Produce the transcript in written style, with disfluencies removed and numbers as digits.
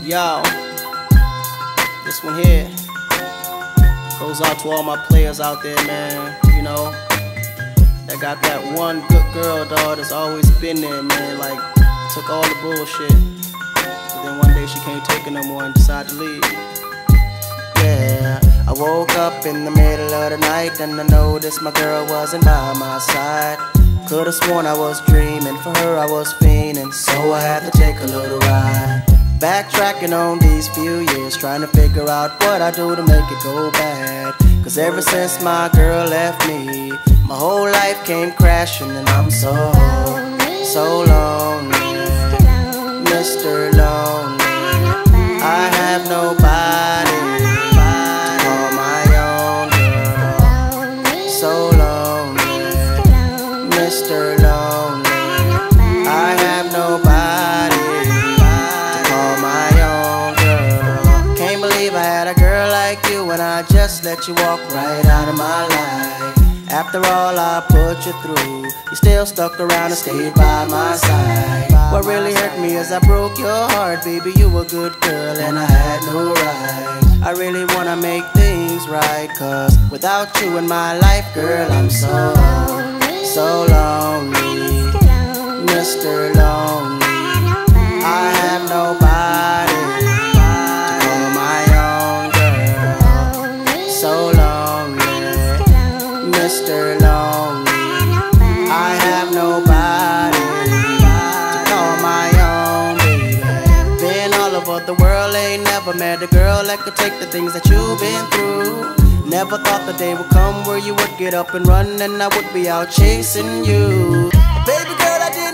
Yo, this one here goes out to all my players out there, man. You know, that got that one good girl, dog, that's always been there, man. Like, took all the bullshit, but then one day she can't take it no more and decided to leave. Yeah, I woke up in the middle of the night and I noticed my girl wasn't by my side. Could've sworn I was dreaming, for her I was fiending, so I had to take a little ride. Backtracking on these few years, trying to figure out what I do to make it go bad. Cause ever since my girl left me, my whole life came crashing and I'm so lonely, Mr. Lonely. I have nobody to call my own girl. So lonely, Mr. Lonely. I have nobody to call my own girl. Can't believe I had a girl like you and I just let you walk right out of my life. After all I put you through, you still stuck around and stayed by my side. What really hurt me is I broke your heart, baby. You were a good girl and I had no right. I really wanna make things right, cause without you in my life, girl, I'm so lonely, Mr. Lonely. I have nobody to call my own girl. So lonely, Mr. Lonely. I have nobody to call my own, baby. Been all over the world, ain't never met a girl that could take the things that you've been through. Never thought the day would come where you would get up and run and I would be out chasing you. Baby girl, I didn't